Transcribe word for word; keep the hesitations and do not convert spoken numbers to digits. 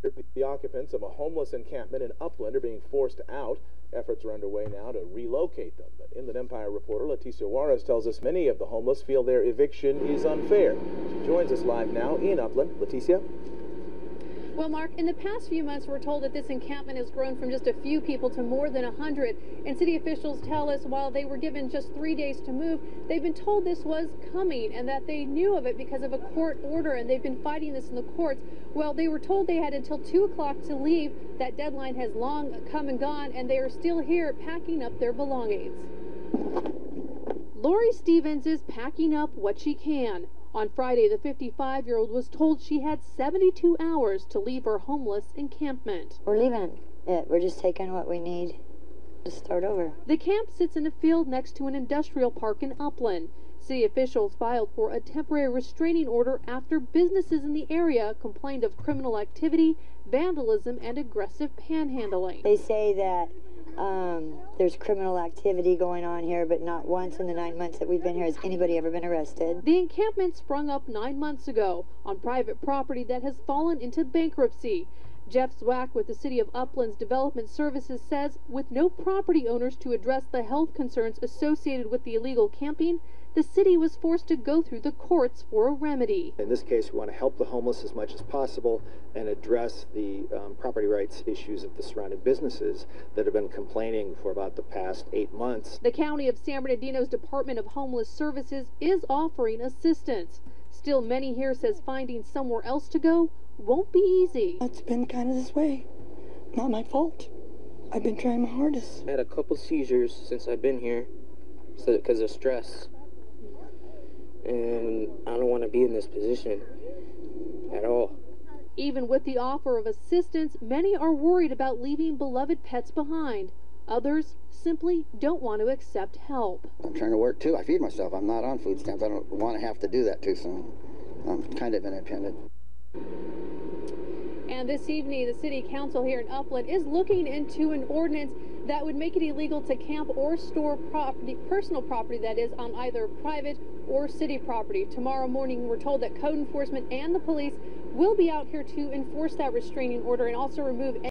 The occupants of a homeless encampment in Upland are being forced out. Efforts are underway now to relocate them. But Inland Empire reporter Leticia Juarez tells us many of the homeless feel their eviction is unfair. She joins us live now in Upland. Leticia? Well, Mark, in the past few months, we're told that this encampment has grown from just a few people to more than a hundred. And city officials tell us while they were given just three days to move, they've been told this was coming and that they knew of it because of a court order, and they've been fighting this in the courts. Well, they were told they had until two o'clock to leave. That deadline has long come and gone, and they are still here packing up their belongings. Lori Stevens is packing up what she can. On Friday, the fifty-five-year-old was told she had seventy-two hours to leave her homeless encampment. We're leaving it. We're just taking what we need to start over. The camp sits in a field next to an industrial park in Upland. City officials filed for a temporary restraining order after businesses in the area complained of criminal activity, vandalism, and aggressive panhandling. They say that um, there's criminal activity going on here, but not once in the nine months that we've been here has anybody ever been arrested. The encampment sprung up nine months ago on private property that has fallen into bankruptcy. Jeff Zwack with the City of Upland's Development Services says with no property owners to address the health concerns associated with the illegal camping, the city was forced to go through the courts for a remedy. In this case, we want to help the homeless as much as possible and address the um, property rights issues of the surrounding businesses that have been complaining for about the past eight months. The County of San Bernardino's Department of Homeless Services is offering assistance. Still, many here says finding somewhere else to go won't be easy. It's been kind of this way. Not my fault. I've been trying my hardest. I had a couple seizures since I've been here so because of stress. And I don't want to be in this position at all. Even with the offer of assistance, many are worried about leaving beloved pets behind. Others simply don't want to accept help. I'm trying to work too. I feed myself. I'm not on food stamps. I don't want to have to do that too soon. I'm kind of independent. And this evening, the City Council here in Upland is looking into an ordinance that would make it illegal to camp or store property, personal property that is, on either private or city property. Tomorrow morning, we're told that code enforcement and the police will be out here to enforce that restraining order and also remove